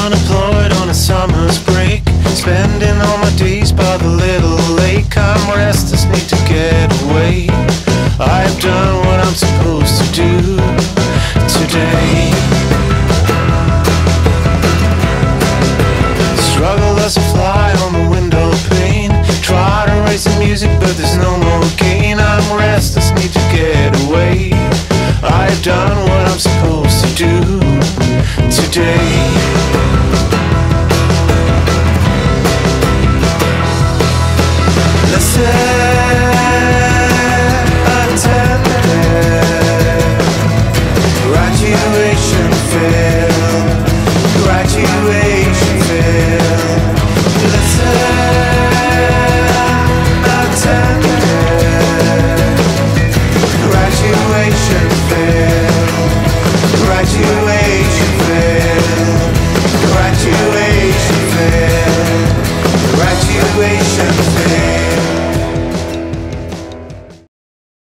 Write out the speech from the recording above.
unemployed on a summer's break, spending all my days by the little lake. I'm restless, need to get away. I've done what I'm supposed to do today. Struggle as a fly on the window pane. Try to raise the music but there's no more gain. I'm restless, need to get